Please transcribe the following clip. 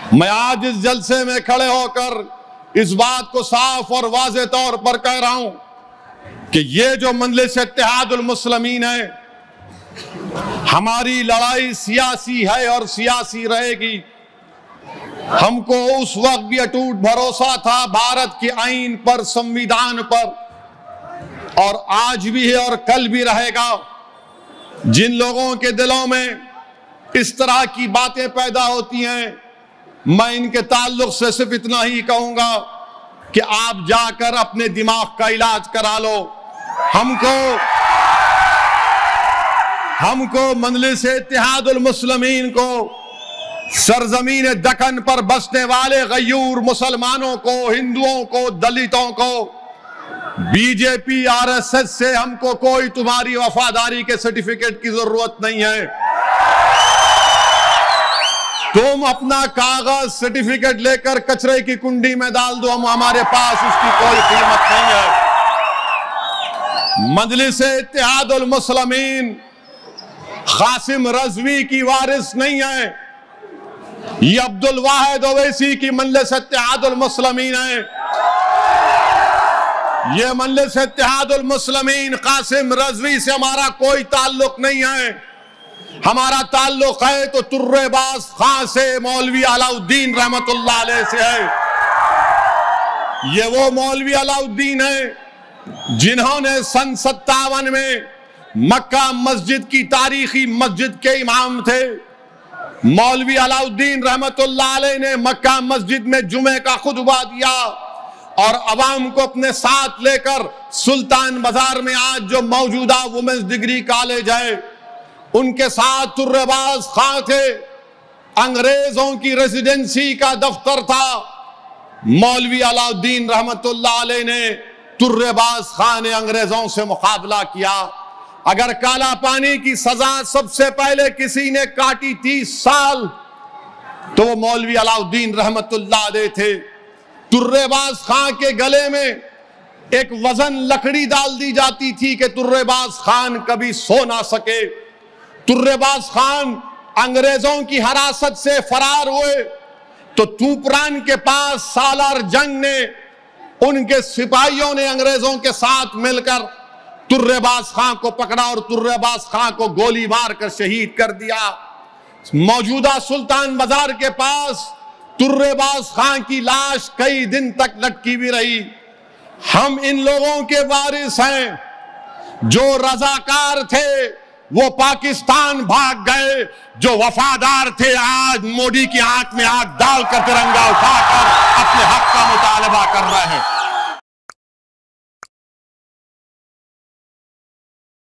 मैं आज इस जलसे में खड़े होकर इस बात को साफ और वाज़ेह तौर पर कह रहा हूं कि ये जो मजलिस इत्तेहादुल मुस्लिमीन है, हमारी लड़ाई सियासी है और सियासी रहेगी। हमको उस वक्त भी अटूट भरोसा था भारत के आईन पर, संविधान पर, और आज भी है और कल भी रहेगा। जिन लोगों के दिलों में इस तरह की बातें पैदा होती हैं, मैं इनके ताल्लुक से सिर्फ इतना ही कहूंगा कि आप जाकर अपने दिमाग का इलाज करा लो। हमको मजलिस इत्तेहादुल मुस्लिमीन को, सरजमीन दक्कन पर बसने वाले गयूर मुसलमानों को, हिंदुओं को, दलितों को, बीजेपी आरएसएस से हमको कोई तुम्हारी वफादारी के सर्टिफिकेट की जरूरत नहीं है। तुम अपना कागज सर्टिफिकेट लेकर कचरे की कुंडी में डाल दो, हमारे पास उसकी कोई कीमत नहीं है। मजलिस इत्तेहादुल मुस्लिमीन कासिम रज़वी की वारिस नहीं है, ये अब्दुल वाहिद ओवैसी की मजलिस इत्तेहादुल मुस्लिमीन है। ये मजलिस इत्तेहादुल मुस्लिमीन कासिम रज़वी से हमारा कोई ताल्लुक नहीं है। हमारा ताल्लुक है तो तुर्रेबाज खां से, मौलवी अलाउद्दीन रहमतुल्लाह अलैह से है। ये वो मौलवी अलाउद्दीन है जिन्होंने सन 57 में मक्का मस्जिद की तारीखी मस्जिद के इमाम थे। मौलवी अलाउद्दीन रहमतुल्लाह अलैह ने मक्का मस्जिद में जुमे का खुतबा दिया और अवाम को अपने साथ लेकर सुल्तान बाजार में आज जो मौजूदा वुमेन्स डिग्री कॉलेज है, उनके साथ तुर्रेबाज खां थे। अंग्रेजों की रेजिडेंसी का दफ्तर था। मौलवी अलाउद्दीन रहमतुल्लाह अलैह ने, तुर्रेबाज खां ने अंग्रेजों से मुकाबला किया। अगर काला पानी की सजा सबसे पहले किसी ने काटी 30 साल, तो वो मौलवी अलाउद्दीन रहमतुल्लाह अलैह थे। तुर्रेबाज खां के गले में एक वजन लकड़ी डाल दी जाती थी कि तुर्रेबाज खान कभी सो ना सके। तुर्रेबाज खान अंग्रेजों की हिरासत से फरार हुए तो तूपरान के पास सालार जंग ने, उनके सिपाहियों ने अंग्रेजों के साथ मिलकर तुर्रेबाज खां को पकड़ा और तुर्रेबाज खां को गोली मारकर शहीद कर दिया। मौजूदा सुल्तान बाजार के पास तुर्रेबाज खां की लाश कई दिन तक लटकी भी रही। हम इन लोगों के वारिस हैं। जो रजाकार थे वो पाकिस्तान भाग गए, जो वफादार थे आज मोदी की आंख में आंख डालकर तिरंगा उठाकर अपने हक का मुतालबा कर रहे हैं।